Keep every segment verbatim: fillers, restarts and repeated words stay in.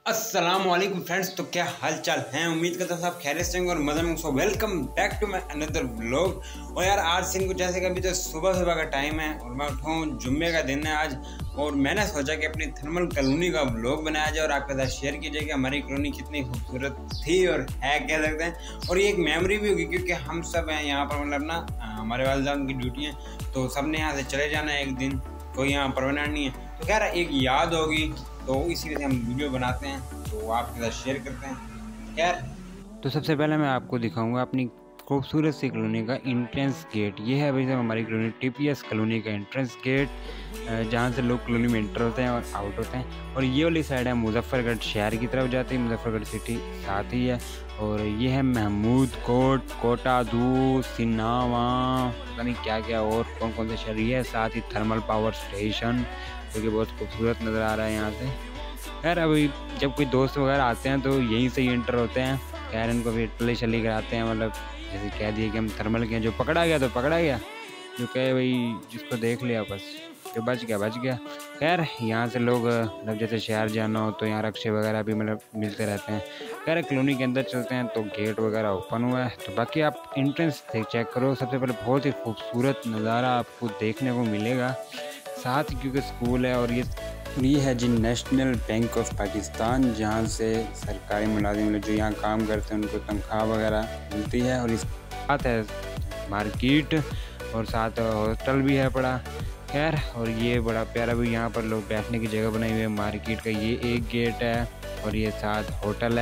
अस्सलाम वालेकुम फ्रेंड्स। तो क्या हाल चाल हैं? उम्मीद करता हूँ सब खैरियत से होंगे और मज़े में। So welcome back to my another vlog. और यार आज सीन कुछ ऐसे कभी तो सुबह सुबह का टाइम है और मैं उठा हूँ, जुम्मे का दिन है आज, और मैंने सोचा कि अपनी थर्मल कॉलोनी का व्लॉग बनाया जाए और आपके साथ शेयर कीजिए कि हमारी कॉलोनी कितनी खूबसूरत थी और है, कह सकते हैं। और ये एक मेमोरी भी होगी क्योंकि हम सब हैं यहाँ पर, मतलब ना हमारे वालिदैन की ड्यूटी है तो सब ने यहाँ से चले जाना है एक दिन, कोई यहाँ परमानेंट नहीं है। तो खैर एक याद होगी तो इसी वजह से हम वीडियो बनाते हैं, तो आपके साथ शेयर करते हैं। खैर तो सबसे पहले मैं आपको दिखाऊंगा अपनी खूबसूरत सी कॉलोनी का एंट्रेंस गेट। ये है भाई साहब हमारी कॉलोनी टीपीएस कॉलोनी का एंट्रेंस गेट, जहाँ से लोग कॉलोनी में एंटर होते हैं और आउट होते हैं। और ये वाली साइड है मुजफ्फरगढ़ शहर की तरफ जाती है, मुजफ्फरगढ़ सिटी साथ ही है। और ये है महमूद कोट, कोटा दूर, सिनावा, पता नहीं क्या क्या और कौन कौन से शहर। ये है साथ ही थर्मल पावर स्टेशन जो कि बहुत खूबसूरत नज़र आ रहा है यहाँ से। खैर अभी जब कोई दोस्त वगैरह आते हैं तो यहीं से ही एंटर होते हैं। खैर इनको फिर टली शली कराते हैं, मतलब जैसे कह दिए कि हम थर्मल के हैं, जो पकड़ा गया तो पकड़ा गया, जो कहे भाई जिसको देख लिया बस, जो बच गया बच गया। खैर यहाँ से लोग मतलब जैसे शहर जाना हो तो यहाँ रक्शे वगैरह भी मतलब मिलते रहते हैं। खैर कॉलोनी के अंदर चलते हैं तो गेट वगैरह ओपन हुआ है। तो बाकी आप एंट्रेंस चेक करो। सबसे पहले बहुत ही खूबसूरत नज़ारा आपको देखने को मिलेगा, साथ ही क्योंकि स्कूल है। और ये ये है जी नेशनल बैंक ऑफ पाकिस्तान, जहाँ से सरकारी मुलाजिम जो यहाँ काम करते हैं उनको तनख्वाह वगैरह मिलती है। और इस साथ है मार्केट और साथ हॉस्टल भी है बड़ा। खैर और ये बड़ा प्यारा भी यहाँ पर लोग बैठने की जगह बनाई हुई है मार्केट का। ये एक गेट है और ये साथ होटल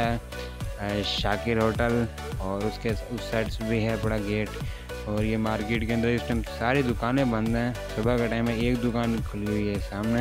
है शाकिर होटल, और उसके उस साइड से भी है बड़ा गेट। और ये मार्केट के अंदर इस टाइम सारी दुकानें बंद हैं। सुबह का टाइम है, एक दुकान खुली हुई है सामने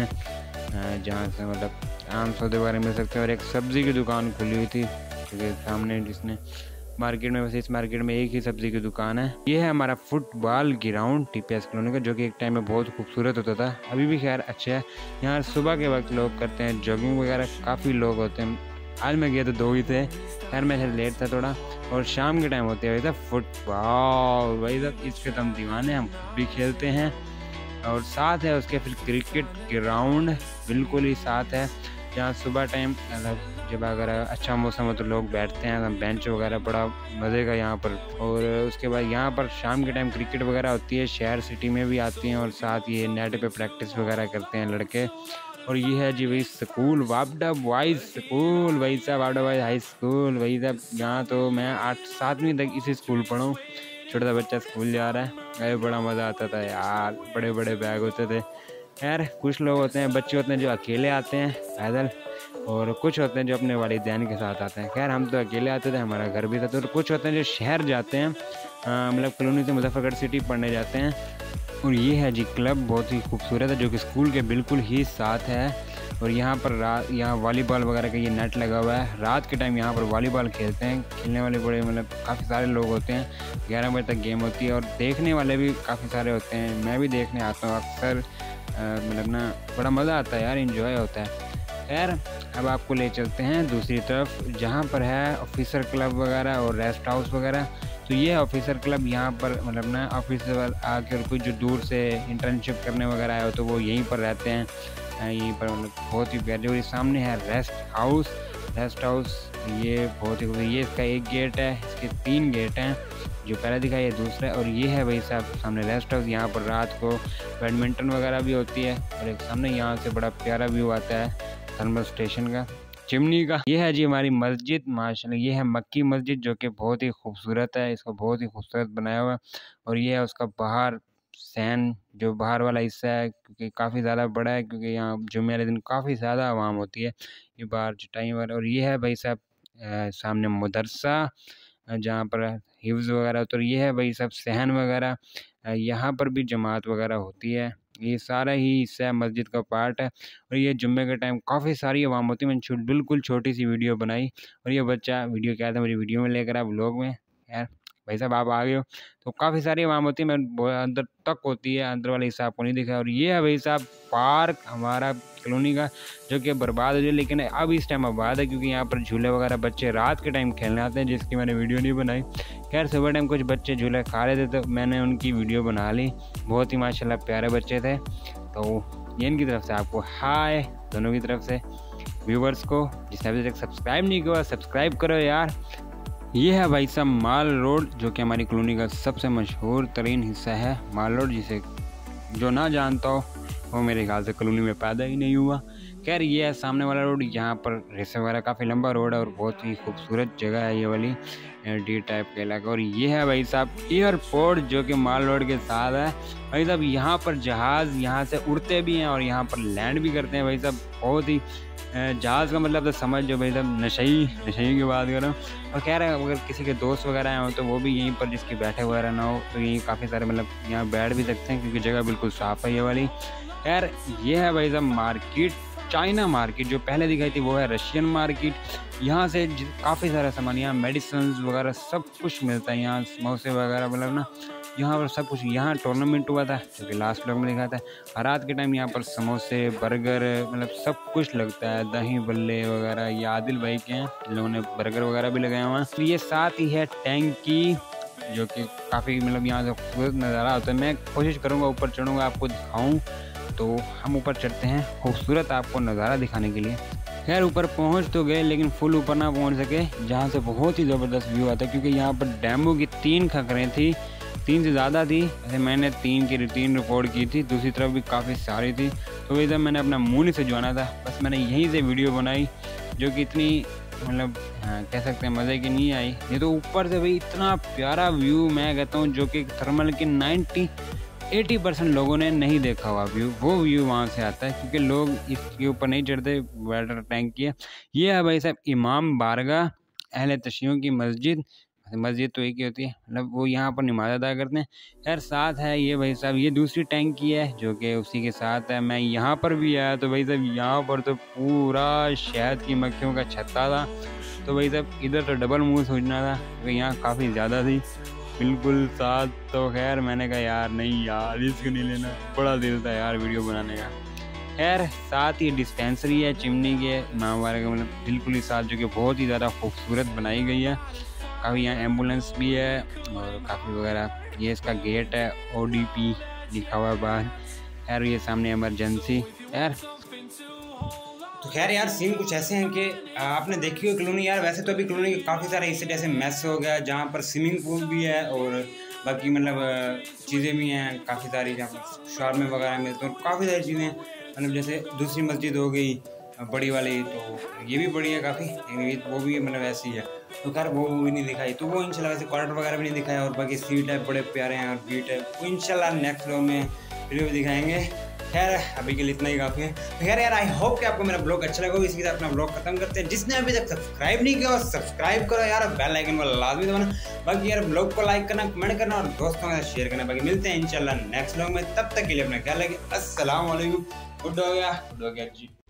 जहाँ से मतलब आम सौदे वगैरह मिल सकते हैं। और एक सब्ज़ी की दुकान खुली हुई थी क्योंकि सामने जिसने मार्केट में, वैसे इस मार्केट में एक ही सब्ज़ी की दुकान है। ये है हमारा फुटबॉल ग्राउंड टीपीएस कॉलोनी का, जो कि एक टाइम में बहुत खूबसूरत होता था, अभी भी खैर अच्छा है। यहाँ सुबह के वक्त लोग करते हैं जॉगिंग वगैरह, काफ़ी लोग होते हैं। आज मैं गया तो दो ही थे, खैर मैं लेट था थोड़ा। और शाम के टाइम होते हैं भाई साहब फुटबॉल, भाई साहब इसके तो हम दीवाने, हम भी खेलते हैं। और साथ है उसके फिर क्रिकेट ग्राउंड बिल्कुल ही साथ है, जहाँ सुबह टाइम मतलब जब अगर अच्छा मौसम हो तो लोग बैठते हैं, बेंच वगैरह बड़ा मज़े का यहाँ पर। और उसके बाद यहाँ पर शाम के टाइम क्रिकेट वगैरह होती है, शहर सिटी में भी आती हैं। और साथ ये नेट पे प्रैक्टिस वगैरह करते हैं लड़के। और ये है जी वही स्कूल वापडा बॉयज़ स्कूल, वही साहब वापडा बॉयज़ हाई स्कूल। वही साहब यहाँ तो मैं आठ सातवीं तक इसी स्कूल पढ़ा हूँ। छोटा सा बच्चा स्कूल जा रहा है, अरे बड़ा मज़ा आता था यार, बड़े बड़े बैग होते थे। खैर कुछ लोग होते हैं, बच्चे होते हैं जो अकेले आते हैं पैदल, और कुछ होते हैं जो अपने वालिदैन के साथ आते हैं। खैर हम तो अकेले आते थे, हमारा घर भी था। तो कुछ होते हैं जो शहर जाते हैं, मतलब कॉलोनी से मुजफ्फरगढ़ सिटी पढ़ने जाते हैं। और ये है जी क्लब, बहुत ही खूबसूरत है, जो कि स्कूल के बिल्कुल ही साथ है। और यहाँ पर रात यहाँ वॉलीबॉल वगैरह का ये नेट लगा हुआ है। रात के टाइम यहाँ पर वॉलीबॉल खेलते हैं, खेलने वाले बड़े मतलब काफ़ी सारे लोग होते हैं। ग्यारह बजे तक गेम होती है और देखने वाले भी काफ़ी सारे होते हैं। मैं भी देखने आता हूँ अक्सर, मतलब ना बड़ा मज़ा आता है यार, इन्जॉय होता है। खैर अब आपको ले चलते हैं दूसरी तरफ, जहाँ पर है ऑफिसर क्लब वगैरह और रेस्ट हाउस वगैरह। तो ये है ऑफिसर क्लब, यहाँ पर मतलब ना ऑफिसर आकर कोई जो दूर से इंटर्नशिप करने वगैरह आए हो तो वो यहीं पर रहते हैं, यहीं पर मतलब बहुत ही प्यारे। और ये सामने है रेस्ट हाउस, रेस्ट हाउस ये बहुत ही, ये इसका एक गेट है, इसके तीन गेट हैं, जो पहला दिखा ये दूसरा। और ये है भाई साहब सामने रेस्ट हाउस, यहाँ पर रात को बैडमिंटन वगैरह भी होती है। और एक सामने यहाँ से बड़ा प्यारा व्यू आता है थर्मल स्टेशन का, चिमनी का। ये है जी हमारी मस्जिद, माशाल्लाह ये है मक्की मस्जिद, जो कि बहुत ही खूबसूरत है, इसको बहुत ही खूबसूरत बनाया हुआ है। और ये है उसका बाहर सैन, जो बाहर वाला हिस्सा है, क्योंकि काफ़ी ज़्यादा बड़ा है, क्योंकि यहाँ जुम्मे वाले दिन काफ़ी ज़्यादा आवाम होती है, ये बाहर चटाई वगैरह। और ये है भाई साहब सामने मदरसा, जहाँ पर हिफ्ज़ वगैरह। तो ये है भाई साहब सहन वगैरह, यहाँ पर भी जमात वगैरह होती है। ये सारा ही हिस्सा मस्जिद का पार्ट है। और ये जुम्मे के टाइम काफ़ी सारी आवाम होती है। मैंने छोट बिल्कुल छोटी सी वीडियो बनाई, और ये बच्चा वीडियो क्या था मेरी वीडियो में लेकर आ व्लॉग में। यार भाई साहब आप आ गए हो, तो काफ़ी सारी आवाम होती है, मैं अंदर तक होती है, अंदर वाले हिसाब को नहीं दिखा। और ये है भाई साहब पार्क हमारा कॉलोनी का, जो कि बर्बाद हो जाए, लेकिन अब इस टाइम आबाद है, क्योंकि यहाँ पर झूले वगैरह बच्चे रात के टाइम खेलने आते हैं, जिसकी मैंने वीडियो नहीं बनाई। खैर सुबह टाइम कुछ बच्चे झूले खा रहे थे तो मैंने उनकी वीडियो बना ली, बहुत ही माशाल्लाह प्यारे बच्चे थे। तो ये इनकी तरफ से आपको हाय, दोनों की तरफ से। व्यूवर्स को, जिसने अभी तक सब्सक्राइब नहीं किया सब्सक्राइब करो यार। ये है भाई साहब माल रोड, जो कि हमारी कॉलोनी का सबसे मशहूर तरीन हिस्सा है। माल रोड जिसे जो ना जानता हो वो मेरे ख्याल से कॉलोनी में पैदा ही नहीं हुआ। खैर ये है सामने वाला रोड, यहाँ पर रेसे वगैरह काफ़ी लंबा रोड है और बहुत ही खूबसूरत जगह है ये वाली डी टाइप का इलाका। और ये है भाई साहब एयरपोर्ट, जो कि माल रोड के साथ है भाई साहब। यहाँ पर जहाज़ यहाँ से उड़ते भी हैं और यहाँ पर लैंड भी करते हैं भाई साहब। बहुत ही जहाज़ का मतलब तो समझ जो भाई साहब नशई नशई की बात करो। और कह रहे हैं अगर किसी के दोस्त वगैरह आए हो तो वो भी यहीं पर, जिसके बैठे वगैरह ना हो तो यहीं काफ़ी सारे मतलब यहाँ बैठ भी सकते हैं, क्योंकि जगह बिल्कुल साफ़ है ये वाली। खैर ये है भाई साहब मार्केट, चाइना मार्केट। जो पहले दिखाई थी वो है रशियन मार्केट। यहाँ से काफ़ी सारा सामान, यहाँ मेडिसिन वगैरह सब कुछ मिलता है। यहाँ समोसे वगैरह मतलब ना यहाँ पर सब कुछ। यहाँ टूर्नामेंट हुआ था जो कि लास्ट ब्लॉग में दिखा था। हर रात के टाइम यहाँ पर समोसे बर्गर मतलब सब कुछ लगता है, दही बल्ले वगैरह। ये आदिल भाई के हैं, इन लोगों ने बर्गर वगैरह भी लगाया हुआ है। ये साथ ही है टैंकी, जो कि काफ़ी मतलब यहाँ से खूबसूरत नज़ारा होता है। मैं कोशिश करूँगा ऊपर चढ़ूँगा आपको दिखाऊँ, तो हम ऊपर चढ़ते हैं खूबसूरत आपको नज़ारा दिखाने के लिए। खैर ऊपर पहुंच तो गए, लेकिन फुल ऊपर ना पहुंच सके, जहां से बहुत ही ज़बरदस्त व्यू आता है। क्योंकि यहां पर डैमो की तीन खकरें थी, तीन से ज़्यादा थी। ऐसे मैंने तीन की तीन रिकॉर्ड की थी, दूसरी तरफ भी काफ़ी सारी थी। तो वही जब मैंने अपना मुँह नहीं सजवाना था, बस मैंने यहीं से वीडियो बनाई, जो कि इतनी मतलब हाँ, कह सकते हैं मज़े की नहीं आई। ये तो ऊपर से भाई इतना प्यारा व्यू मैं कहता हूँ, जो कि थर्मल के नाइन्टी एटी परसेंट लोगों ने नहीं देखा हुआ व्यू, वो व्यू वहाँ से आता है, क्योंकि लोग इसके ऊपर नहीं चढ़ते। वाटर टैंक की है ये है भाई साहब इमाम बारगाह अहले तशियों की मस्जिद। मस्जिद तो एक ही होती है, मतलब वो यहाँ पर नमाज अदा करते हैं। खैर साथ है ये भाई साहब ये दूसरी टैंक की है, जो कि उसी के साथ है। मैं यहाँ पर भी आया तो भाई साहब यहाँ पर तो पूरा शहद की मक्खियों का छत्ता था। तो भाई साहब इधर तो डबल मुँह सोचना था, क्योंकि यहाँ काफ़ी ज़्यादा थी बिल्कुल साथ। तो खैर मैंने कहा यार नहीं यार रिस्क नहीं लेना, बड़ा दिल था यार वीडियो बनाने का। खैर साथ ही डिस्पेंसरी है चिमनी के इमाम वाले का मतलब बिल्कुल ही साथ, जो कि बहुत ही ज़्यादा खूबसूरत बनाई गई है। काफ़ी यहाँ एम्बुलेंस भी है और काफ़ी वगैरह। ये इसका गेट है, ओ डी पी लिखा हुआ है बाहर। खैर ये सामने इमरजेंसी। यार तो खैर यार सीन कुछ ऐसे हैं कि आपने देखी हो कॉलोनी यार। वैसे तो अभी कॉलोनी के काफ़ी सारे हिस्से जैसे मैस हो गया, जहाँ पर स्विमिंग पूल भी है और बाकी मतलब चीज़ें भी हैं काफ़ी सारी, जहाँ पर शार्मे वगैरह मिलते हैं। काफ़ी सारी चीज़ें मतलब जैसे दूसरी मस्जिद हो गई बड़ी वाली, तो ये भी बड़ी है काफ़ी, वो भी मतलब ऐसी है। तो खैर वो भी नहीं दिखाई, तो वो इंशाल्लाह वैसे क्वार्टर वगैरह भी नहीं दिखाया। और बाकी सीट है बड़े प्यारे हैं और बीट है, वो इंशाल्लाह नेक्स्ट व्लॉग में वीडियो दिखाएंगे। खैर अभी के लिए इतना ही काफ़ी है। तो खैर यार आई होप कि आपको मेरा ब्लॉग अच्छा लगा। इसी के साथ अपना ब्लॉग खत्म करते हैं। जिसने अभी तक सब्सक्राइब नहीं किया सब्सक्राइब करो यार, बेल आइकन वाला लाजमी दबाना। बाकी यार ब्लॉग को लाइक करना, कमेंट करना और दोस्तों के साथ शेयर करना। बाकी मिलते हैं इंशाल्लाह नेक्स्ट ब्लॉग में, तब तक के लिए अपना ख्याल रखिए। अस्सलाम वालेकुम। गुड हो गया गुड हो गया जी।